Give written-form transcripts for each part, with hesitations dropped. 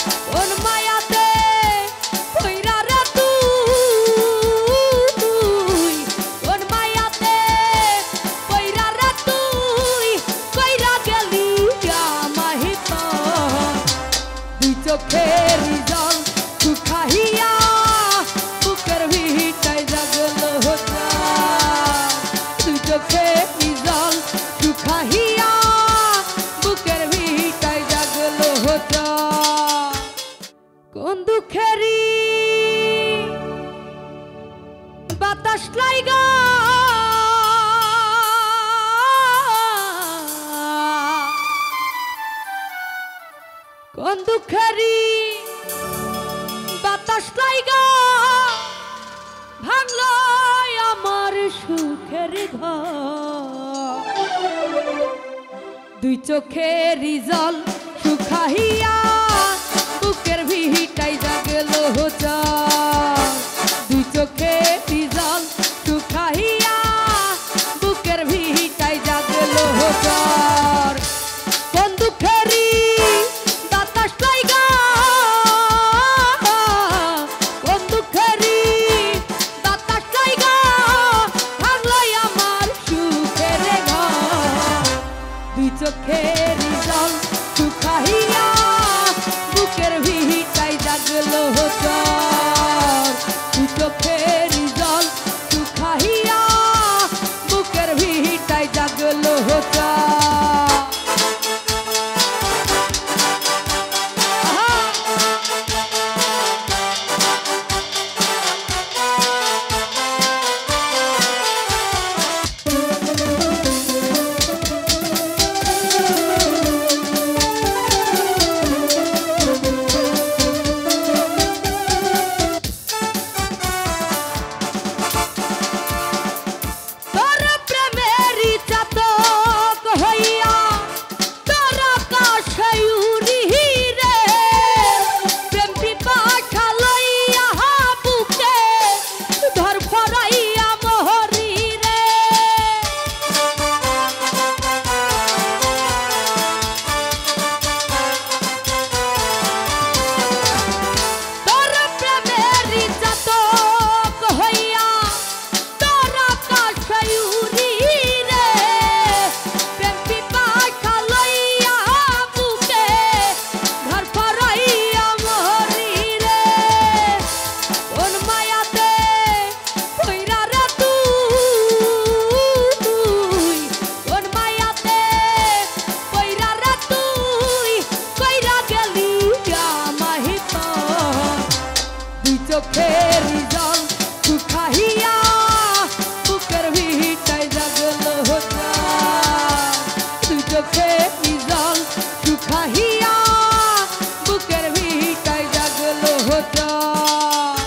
কোন মায়াতে কইরা রে তুই, কোন মায়াতে কইরা রে তুই, কইরা গেলি আমাহিত দুই চোখের জল শুকাইয়া বুকের ভিটায় জাগলো প্রাণ, দুই চোখের জল শুকাইয়া বুকের ভিটায় জাগলো প্রাণ। কোন দুঃখেরই বাতাস লাইগা কোন দুঃখেরই বাতাস লাইগা ভাঙলো আমার সুখের ঘর, দুই চোখের জল শুকাইয়া বুকের ভিটায় জাগলো চাঁদ, দুই চোখের জল শুকাইয়া বুকের ভিটায় জাগলো চাঁদ। কোন দুঃখেরই বাতাস লাইগা, কোন দুঃখেরই বাতাস লাইগা ভাঙলো আমার সুখের ঘর, দুই চোখের জল শুকাইয়া বুকের ভিটায় জাগলো চাঁদ, দুই চোখের জল শুকাইয়া বুকের ভিটায় জাগলো চাঁদ। চোখের জল শুকাইয়া বুকের ভিটায় জাগলো চাঁদ, দুই চোখের জল শুকাইয়া বুকের ভিটায় জাগলো চাঁদ।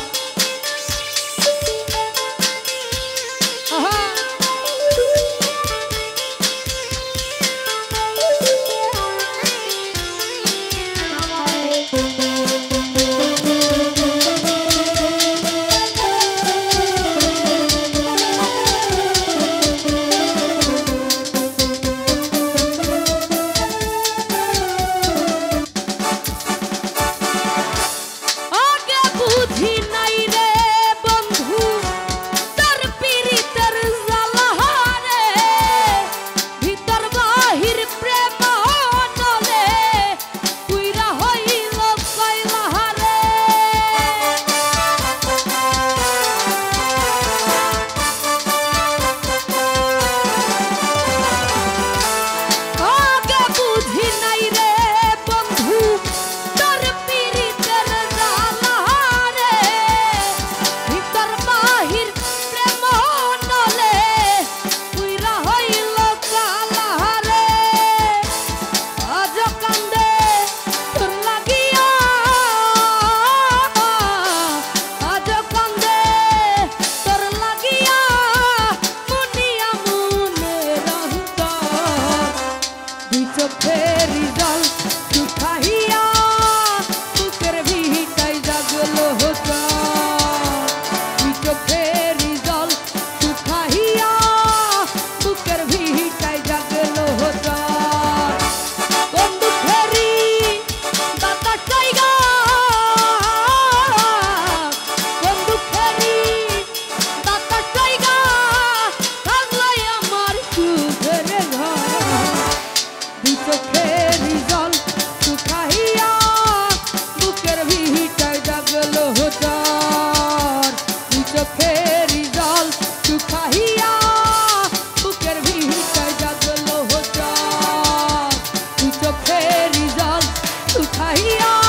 চোখের জল শুকাইয়া